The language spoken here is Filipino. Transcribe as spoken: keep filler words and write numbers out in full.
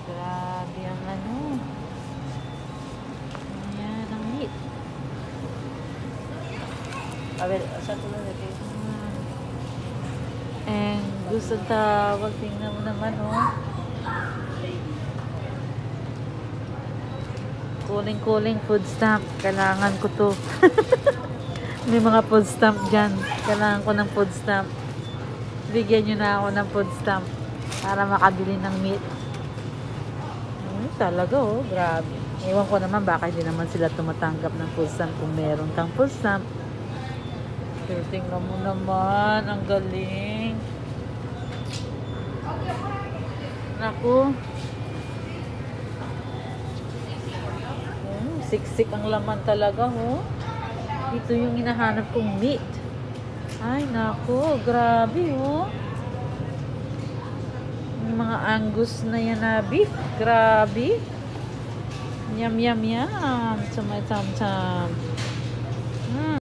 Grabe ang ano. Ayan, ang meat. Abel, saan ko lang natin? And gusto tawag, tingnan mo naman, oh. Kuling-kuling food stamp. Kailangan ko to. May mga food stamp dyan. Kailangan ko ng food stamp. Bigyan nyo na ako ng food stamp para makabili ng meat. Hmm, talaga, oh. Grabe. Ewan ko naman baka hindi naman sila tumatanggap ng food stamp kung meron kang food stamp. Pero tingnan mo naman. Ang galing. Naku. Hmm, siksik ang laman talaga, oh. Ito yung hinahanap kong meat. Ay, naku. Grabe, oh. Yung mga Angus na yan na beef. Grabe. Yum, yum, yum. Tsum, tsum, tsum. Hmm.